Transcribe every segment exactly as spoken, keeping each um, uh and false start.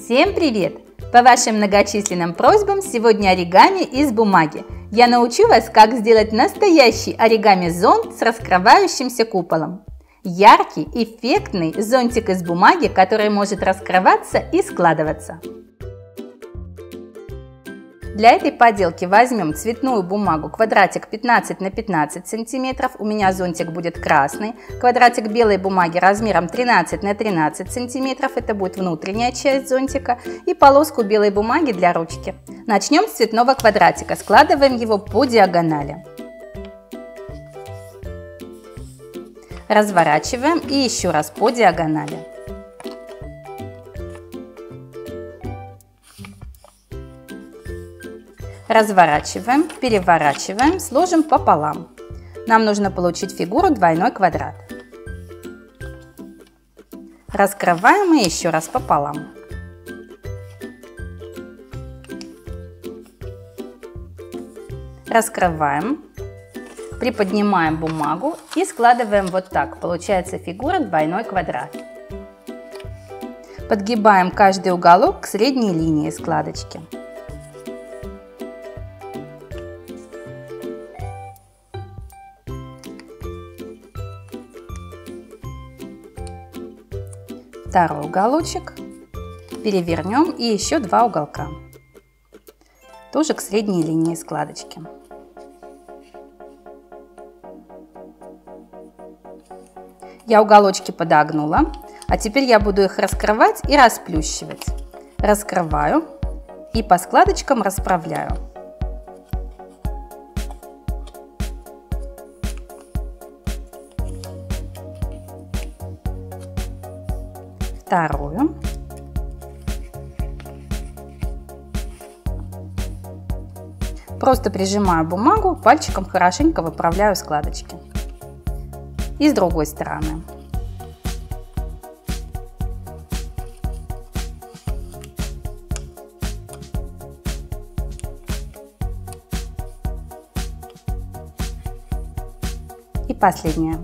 Всем привет! По вашим многочисленным просьбам сегодня оригами из бумаги. Я научу вас, как сделать настоящий оригами-зонт с раскрывающимся куполом. Яркий, эффектный зонтик из бумаги, который может раскрываться и складываться. Для этой поделки возьмем цветную бумагу, квадратик пятнадцать на пятнадцать сантиметров, у меня зонтик будет красный, квадратик белой бумаги размером тринадцать на тринадцать сантиметров, это будет внутренняя часть зонтика, и полоску белой бумаги для ручки. Начнем с цветного квадратика, складываем его по диагонали. Разворачиваем и еще раз по диагонали. Разворачиваем, переворачиваем, сложим пополам. Нам нужно получить фигуру двойной квадрат. Раскрываем и еще раз пополам. Раскрываем, приподнимаем бумагу и складываем вот так. Получается фигура двойной квадрат. Подгибаем каждый уголок к средней линии складочки. Второй уголочек перевернем и еще два уголка, тоже к средней линии складочки. Я уголочки подогнула, а теперь я буду их раскрывать и расплющивать. Раскрываю и по складочкам расправляю. Вторую. Просто прижимаю бумагу, пальчиком хорошенько выправляю складочки. И с другой стороны. И последняя.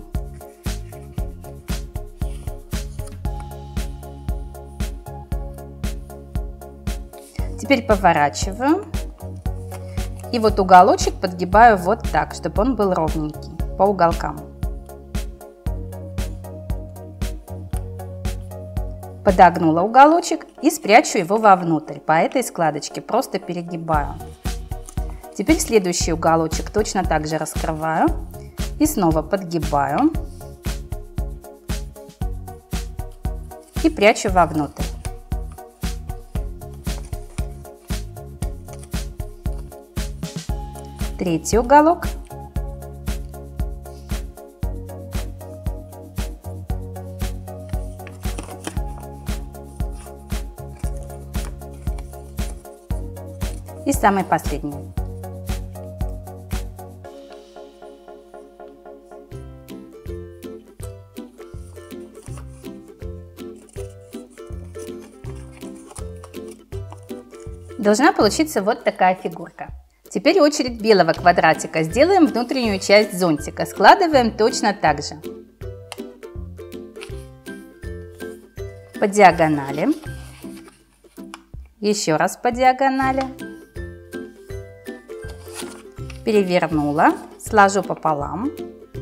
Теперь поворачиваю и вот уголочек подгибаю вот так, чтобы он был ровненький по уголкам. Подогнула уголочек и спрячу его вовнутрь по этой складочке, просто перегибаю. Теперь следующий уголочек точно так же раскрываю и снова подгибаю и прячу вовнутрь. Третий уголок. И самый последний. Должна получиться вот такая фигурка. Теперь очередь белого квадратика. Сделаем внутреннюю часть зонтика. Складываем точно так же. По диагонали. Еще раз по диагонали. Перевернула. Сложу пополам.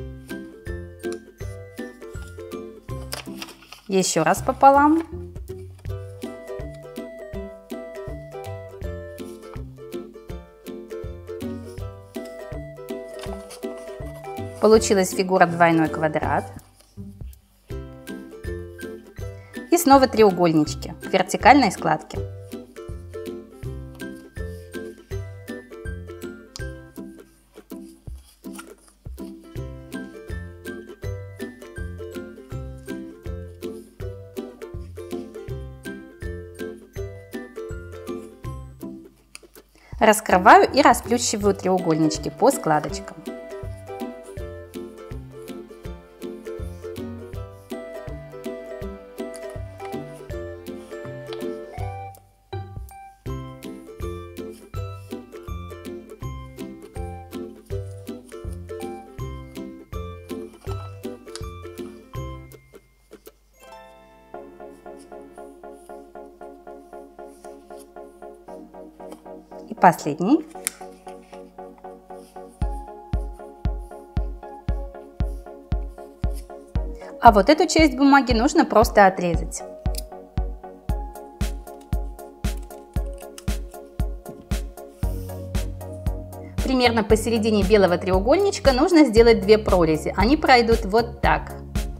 Еще раз пополам. Получилась фигура двойной квадрат. И снова треугольнички к вертикальной складке. Раскрываю и расплющиваю треугольнички по складочкам. последний. А вот эту часть бумаги нужно просто отрезать. Примерно посередине белого треугольничка нужно сделать две прорези. Они пройдут вот так.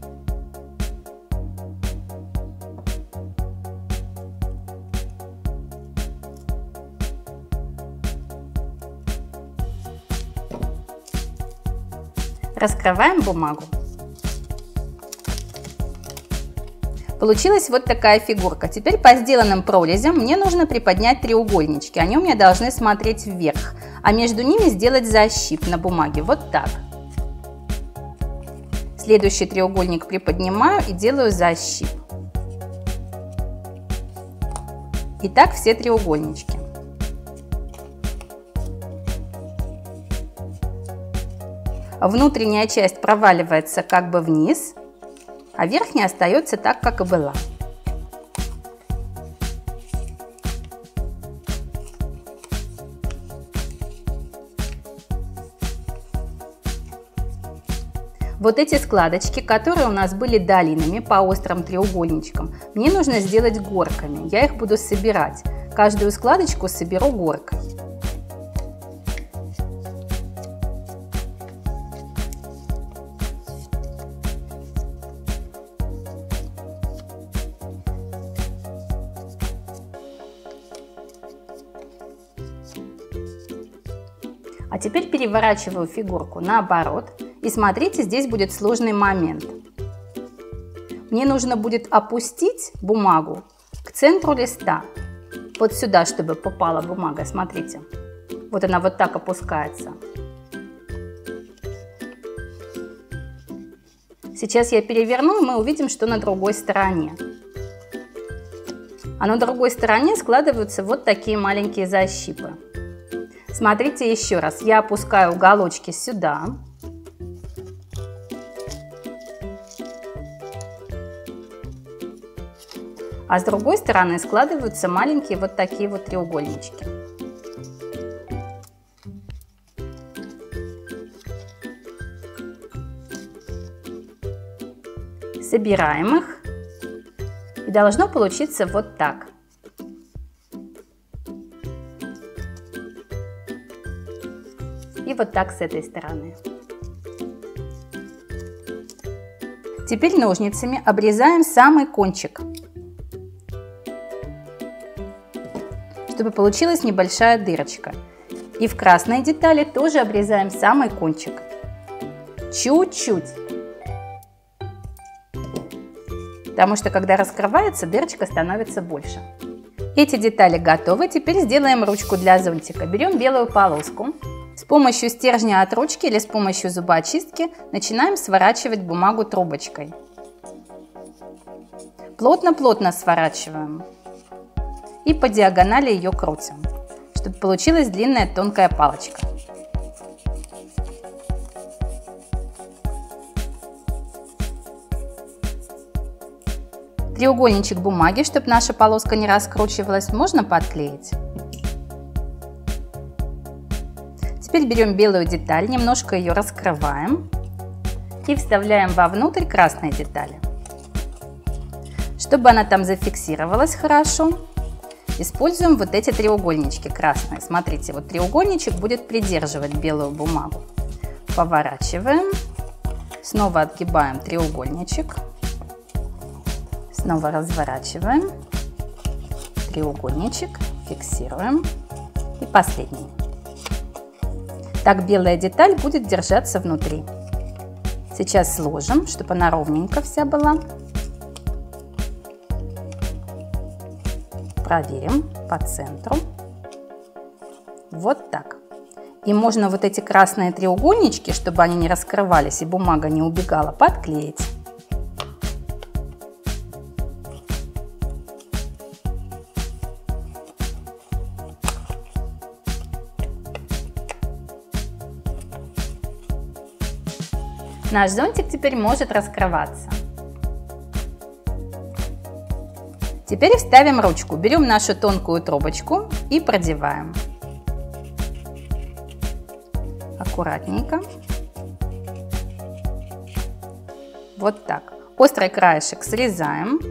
Раскрываем бумагу. Получилась вот такая фигурка. Теперь по сделанным прорезям мне нужно приподнять треугольнички. Они у меня должны смотреть вверх, а между ними сделать защип на бумаге. Вот так. Следующий треугольник приподнимаю и делаю защип. И так все треугольнички. Внутренняя часть проваливается как бы вниз, а верхняя остается так, как и была. Вот эти складочки, которые у нас были долинами по острым треугольничкам, мне нужно сделать горками. Я их буду собирать. Каждую складочку соберу горкой. А теперь переворачиваю фигурку наоборот. И смотрите, здесь будет сложный момент. Мне нужно будет опустить бумагу к центру листа. Вот сюда, чтобы попала бумага. Смотрите. Вот она вот так опускается. Сейчас я переверну, и мы увидим, что на другой стороне. А на другой стороне складываются вот такие маленькие защипы. Смотрите еще раз. Я опускаю уголочки сюда. А с другой стороны складываются маленькие вот такие вот треугольнички. Собираем их. И должно получиться вот так. И вот так с этой стороны. Теперь ножницами обрезаем самый кончик, чтобы получилась небольшая дырочка. И в красной детали тоже обрезаем самый кончик. Чуть-чуть. Потому что когда раскрывается, дырочка становится больше. Эти детали готовы. Теперь сделаем ручку для зонтика. Берем белую полоску. С помощью стержня от ручки или с помощью зубочистки начинаем сворачивать бумагу трубочкой. Плотно-плотно сворачиваем. И по диагонали ее крутим, чтобы получилась длинная тонкая палочка. Треугольничек бумаги, чтобы наша полоска не раскручивалась, можно подклеить. Теперь берем белую деталь, немножко ее раскрываем и вставляем вовнутрь красной детали. Чтобы она там зафиксировалась хорошо, используем вот эти треугольнички красные. Смотрите, вот треугольничек будет придерживать белую бумагу. Поворачиваем, снова отгибаем треугольничек, снова разворачиваем, треугольничек, фиксируем и последний. Так белая деталь будет держаться внутри. Сейчас сложим, чтобы она ровненько вся была. Проверим по центру. Вот так. И можно вот эти красные треугольнички, чтобы они не раскрывались и бумага не убегала, подклеить. Наш зонтик теперь может раскрываться. Теперь вставим ручку. Берем нашу тонкую трубочку и продеваем. аккуратненько. Вот так. Острый краешек срезаем.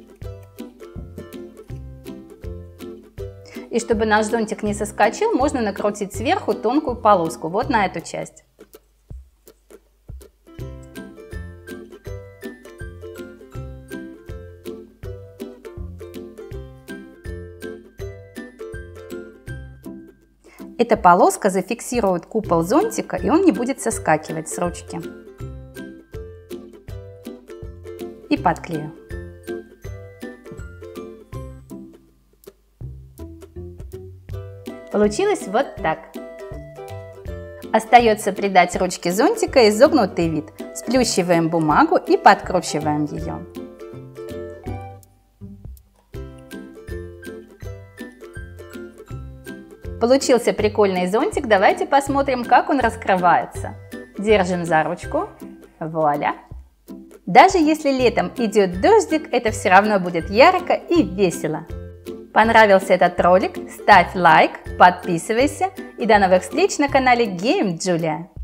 И чтобы наш зонтик не соскочил, можно накрутить сверху тонкую полоску, вот на эту часть. Эта полоска зафиксирует купол зонтика, и он не будет соскакивать с ручки. И подклею. Получилось вот так. Остается придать ручке зонтика изогнутый вид. Сплющиваем бумагу и подкручиваем ее. Получился прикольный зонтик. Давайте посмотрим, как он раскрывается. Держим за ручку. Вуаля! Даже если летом идет дождик, это все равно будет ярко и весело. Понравился этот ролик? Ставь лайк, подписывайся и до новых встреч на канале Game Julia.